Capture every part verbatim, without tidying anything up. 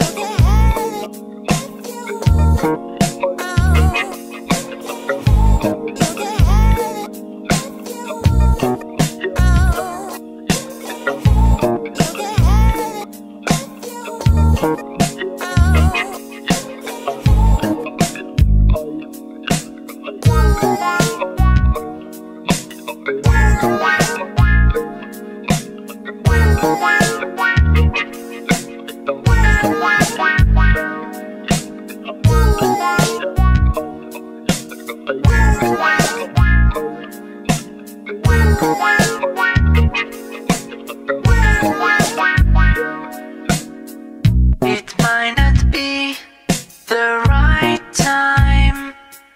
It might not be the right time,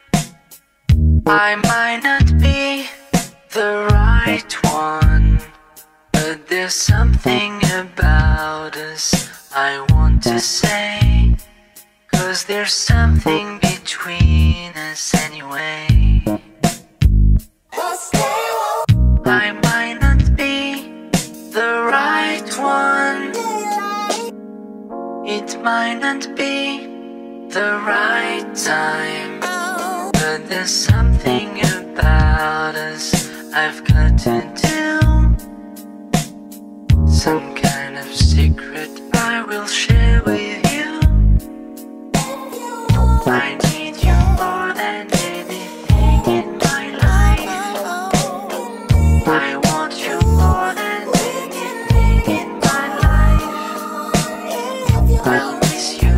I might not be the right one, but there's something about us I want to say, 'cause there's something between us anyway. I might not be the right one, it might not be the right time, but there's something about us I've got to do. Some kind of secret I will share with you. I need you more than anything in my life. I want you more than anything in my life. I'll miss you